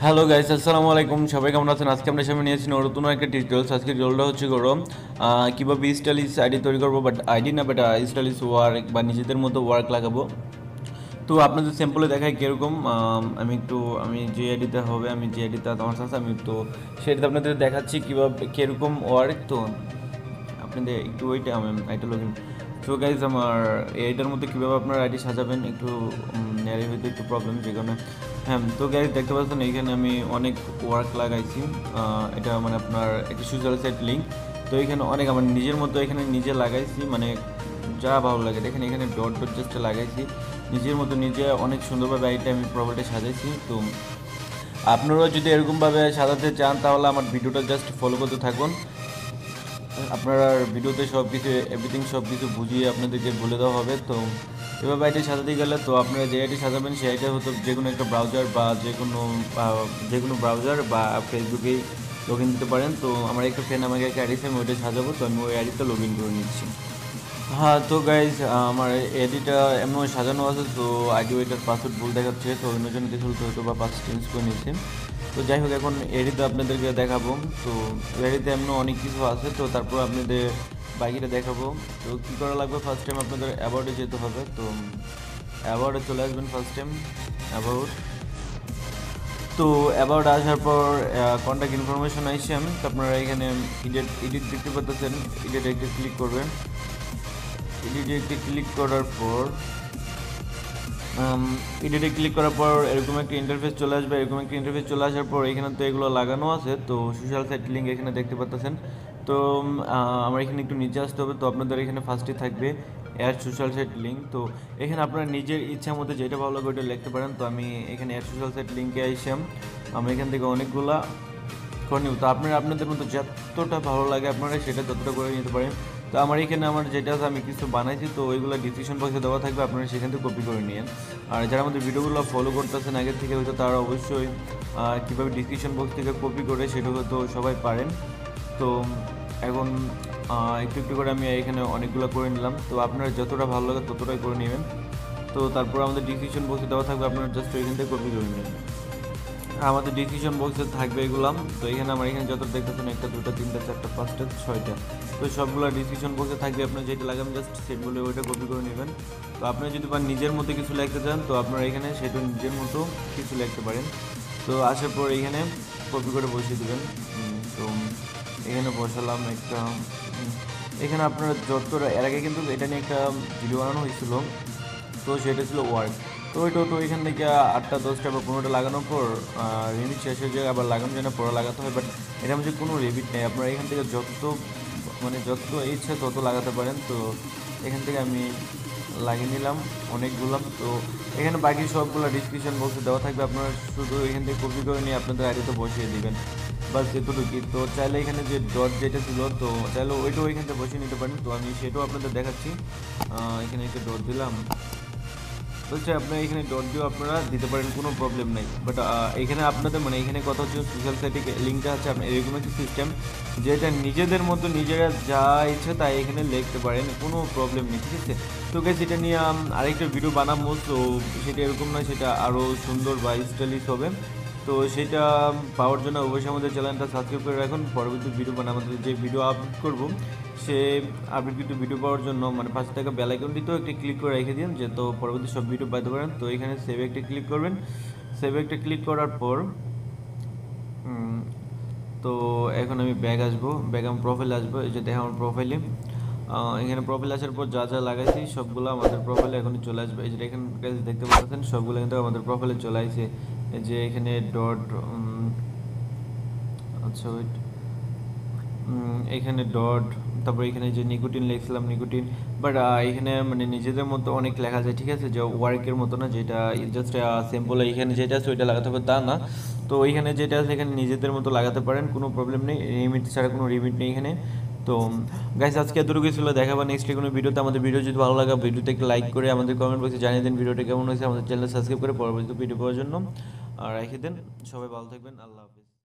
Hello guys, আসসালামু আলাইকুম। সবাই কেমন আছেন? আজকে আমরা সামনে নিয়েছি নতুন একটা টিউটোরিয়ালস। আজকে টিউটোরিয়ালটা হচ্ছে গরম কীভাবে স্টাইলিশ আইডি তৈরি করবো, বাট আইডি না, বাট স্টাইলিশ ওয়ার্ক বা নিজেদের মতো ওয়ার্ক লাগাবো। তো আপনাদের স্যাম্পলে দেখাই কীরকম। আমি যে আইডিতে হবে, আমি যে আইডিতে আমার সাথে আমি তো সেটাতে আপনাদের দেখাচ্ছি কীভাবে কীরকম ওয়ার্ক। তো আপনাদের একটু ওইটা আমি আইটা লগ ইন। তো গাইজ আমার এইটার মধ্যে কীভাবে আপনার আইডি সাজাবেন একটু নেয়ারে হয়তো একটু প্রবলেম, যে কারণে হ্যাঁ। তো গাইজ দেখতে পাচ্ছেন এইখানে আমি অনেক ওয়ার্ক লাগাইছি। এটা মানে আপনার একটা সোশ্যাল সাইট লিঙ্ক। তো এখানে অনেক আমার নিজের মতো এখানে নিজে লাগাইছি, মানে যা ভালো লাগে দেখেন এখানে ডট ডট জাস্ট লাগাইছি নিজের মতো, নিজে অনেক সুন্দরভাবে আইডিটা আমি প্রপার্টি সাজাইছি। তো আপনারাও যদি এরকমভাবে সাজাতে চান তাহলে আমার ভিডিওটা জাস্ট ফলো করতে থাকুন। আপনারা ভিডিওতে সব কিছু এভরিথিং সব কিছু বুঝিয়ে আপনাদেরকে বলে দেওয়া হবে। তো এভাবে আইডি সাজাতে গেলে তো আপনারা যে আইডি সাজাবেন সেই আইডিটা হয়তো যে কোনো একটা ব্রাউজার বা যে কোনো ব্রাউজার বা ফেসবুকেই লগ ইন দিতে পারেন। তো আমার একটা ফ্রেন্ড আমাকে একটা আইডি আমি ওইটা সাজাবো, তো আমি ওই আইডিটা লগ ইন করে নিচ্ছি। হ্যাঁ, তো গাইজ আমার আইডিটা এমন সাজানো আছে, তো আইডি ওইটার পাসওয়ার্ড ভুল দেখাচ্ছে, তো অন্য জন্য কিছু হয়তো বা পাসওয়ার্ড চেঞ্জ করে নিচ্ছে। তো যাই হোক, এখন এডিতে আপনাদেরকে দেখাবো। তো এডিতে এমন অনেক কিছু আছে, তো তারপর আপনাদের বাকিটা দেখাবো। তো কী করা লাগবে, ফার্স্ট টাইম আপনাদের অ্যাবাউটে যেতে হবে। তো অ্যাবাউটে চলে আসবেন ফার্স্ট টাইম, অ্যাবাউট। তো অ্যাবাউট আসার পর কন্ট্যাক্ট ইনফরমেশন আসছে আমি, তো আপনারা এখানে এডিট দেখতে পাচ্ছেন, এডিটে একটু ক্লিক করবেন। এডিটে ক্লিক করার পর এরকম একটা ইন্টারফেস চলে আসবে। এরকম একটা ইন্টারফেস চলে আসার পর এখানে তো এগুলো লাগানো আছে, তো সোশ্যাল সাইট লিঙ্ক এখানে দেখতে পাচ্ছেন। তো আমার এখানে একটু নিচে আসতে হবে। তো আপনাদের এখানে ফার্স্টে থাকবে অ্যাড সোশ্যাল সাইট লিঙ্ক। তো এখানে আপনারা নিজের ইচ্ছা মতো যেটা ভালো লাগে ওইটা লিখতে পারেন। তো আমি এখানে অ্যাড সোশ্যাল সাইট লিঙ্কে আসলাম, আমি এখান থেকে অনেকগুলা করে নিব। তো আপনাদের মতো যতটা ভালো লাগে আপনারা সেটা ততটা করে নিতে পারেন। তো আমার এখানে আমার যেটা আছে আমি কিছু বানাইছি, তো ওইগুলো ডিসক্রিপশন বক্সে দেওয়া থাকবে, আপনারা সেখান থেকে কপি করে নিন। আর যারা আমাদের ভিডিওগুলো ফলো করতেছেন আগের থেকে হয়তো তারা অবশ্যই কীভাবে ডিসক্রিপশন বক্স থেকে কপি করে সেটা হয়তো সবাই পারেন। তো এখন একটু একটু করে আমি এখানে অনেকগুলো করে নিলাম। তো আপনারা যতটা ভালো লাগে ততটাই করে নেবেন। তো তারপর আমাদের ডিসক্রিপশন বক্সে দেওয়া থাকবে, আপনারা জাস্ট ওইখান থেকে কপি করে নেবেন। আমাদের ডিসক্রিপশন বক্সে থাকবে এগুলো। তো এখানে আমার এখানে যত দেখতেছেন 1 2 3 4 5 6টা, তো সবগুলো ডিসক্রিপশন বক্সে থাকবে। আপনার যেটা লাগাবেন জাস্ট সেগুলো ওইটা কপি করে নেবেন। তো আপনি যদি নিজের মতো কিছু লিখতে চান তো আপনারা এখানে সেটা নিজের মতো কিছু লিখতে পারেন। তো আসার পর এখানে কপি করে বসিয়ে দেবেন। তো এখানে বসালাম একটা। এখানে আপনারা যতটা এর আগে কিন্তু এটা নিয়ে একটা ভিডিও বানানো হয়েছিল, তো সেটা ছিল ওয়ার্ক। তো ওইটা তো এখান থেকে 8টা 10টা বা 15টা লাগানোর পর রিমিট শেষ হয়ে যায়, আবার লাগানোর জন্য পরে লাগাতে হয়। বাট এটার মধ্যে কোনো রিমিট নেই, আপনারা এখান থেকে যত ইচ্ছা তত লাগাতে পারেন। তো এখান থেকে আমি লাগিয়ে নিলাম অনেকগুলো। তো এখানে বাকি সবগুলো ডিসক্রিপশন বক্সে দেওয়া থাকবে, আপনারা শুধু এখান থেকে কপি করে নিয়ে আপনাদের আইডিতে বসিয়ে দিবেন, বাস এতটুকুই। তো চাইলে এখানে যে ডট যেটা ছিল, তো চাইলে ওইটাও এখান থেকে বসিয়ে নিতে পারেন। তো আমি সেটাও আপনাদের দেখাচ্ছি। এখানে একটা ডট দিলাম, বলছে আপনারা এখানে ডট দিয়েও আপনারা দিতে পারেন, কোনো প্রবলেম নেই। বাট এখানে আপনাদের এখানে কথা হচ্ছে সোশ্যাল সাইটে লিঙ্কটা আছে আপনার এরকম একটা সিস্টেম, যেটা নিজেদের মতো নিজেরা যা ইচ্ছে তাই এখানে লিখতে পারেন, কোনো প্রবলেম নেই, ঠিক আছে। তো গাইস এটা নিয়ে আরেকটা ভিডিও বানাবো, তো সেটা এরকম নয়, সেটা আরও সুন্দর বা স্টাইলিশ হবে। তো সেটা পাওয়ার জন্য অবশ্যই আমাদের চ্যানেলটা সাবস্ক্রাইব করে রাখুন। পরবর্তী ভিডিও আমাদের যে ভিডিও আপলোড করব সে আপডেট ভিডিও পাওয়ার জন্য পাশে থাকা বেল আইকনটিতেও একটি ক্লিক করে রেখে দিন, যে তো পরবর্তী সব ভিডিও পাইতে পারেন। তো এখানে সেভ একটা ক্লিক করবেন। সেভ একটা ক্লিক করার পর তো এখন আমি ব্যাগ আসবো, ব্যাগ আমার প্রোফাইলে আসবো। এই যে দেখো আমার প্রোফাইলে, এখানে প্রোফাইল আসার পর যা যা লাগাইছি সবগুলো আমাদের প্রোফাইলে এখন চলে আসবে। এই যে এখানে দেখতে পাচ্ছেন সবগুলো কিন্তু আমাদের প্রোফাইলে চলে আসছে। এই যে এখানে ডট, আচ্ছা ওয়েট, এখানে ডট, তারপর এখানে যে নিকোটিন লিখছিলাম নিকোটিন। বাট এখানে নিজেদের মতো অনেক লেখা যায়, ঠিক আছে, যে ওয়ার্কের মতো না, যেটা জাস্ট সিম্পল এখানে যেটা আছে ওইটা লাগাতে হবে তা না। তো এখানে যেটা আছে এখানে নিজেদের মতো লাগাতে পারেন, কোনো প্রবলেম নেই, লিমিট ছাড়া কোনো লিমিট নেই এখানে। তো গাইস আজকে এতটুকুই ছিল, দেখাবো নেক্সট কোনো ভিডিওতে। আমাদের ভিডিও যদি ভালো লাগে ভিডিওতে একটা লাইক করে আমাদের কমেন্ট বক্সে জানিয়ে দেন ভিডিওটা কেমন হয়েছে, আমাদের চ্যানেল সাবস্ক্রাইব করে পরবর্তী ভিডিও পাওয়ার জন্য আর রেখে দেন। সবাই ভালো থাকবেন, আল্লাহ হাফিজ।